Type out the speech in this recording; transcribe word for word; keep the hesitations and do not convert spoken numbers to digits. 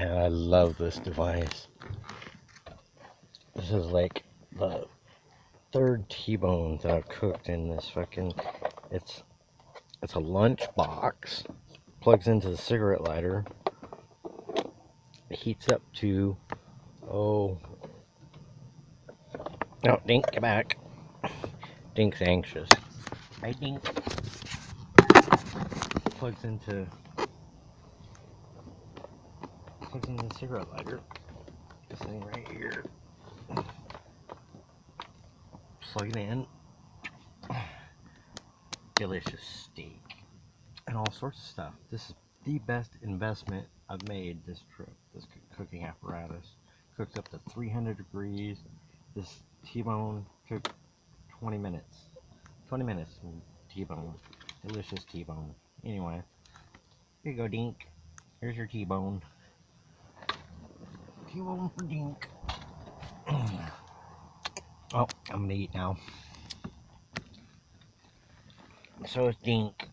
Man, I love this device. This is like the third T-bone that I've cooked in this fucking. It's it's a lunch box. Plugs into the cigarette lighter. Heats up to oh no, Dink, get back. Dink's anxious. Hi, Dink. Plugs into plugs into the cigarette lighter. This thing right here. Plug it in. Delicious steak and all sorts of stuff. This is the best investment I've made this trip. This cooking apparatus cooks up to three hundred degrees. This T-bone took twenty minutes. twenty minutes from T-bone. Delicious T-bone. Anyway, here you go, Dink. Here's your T-bone. T-bone for Dink. Oh, I'm gonna eat now. So is Dink.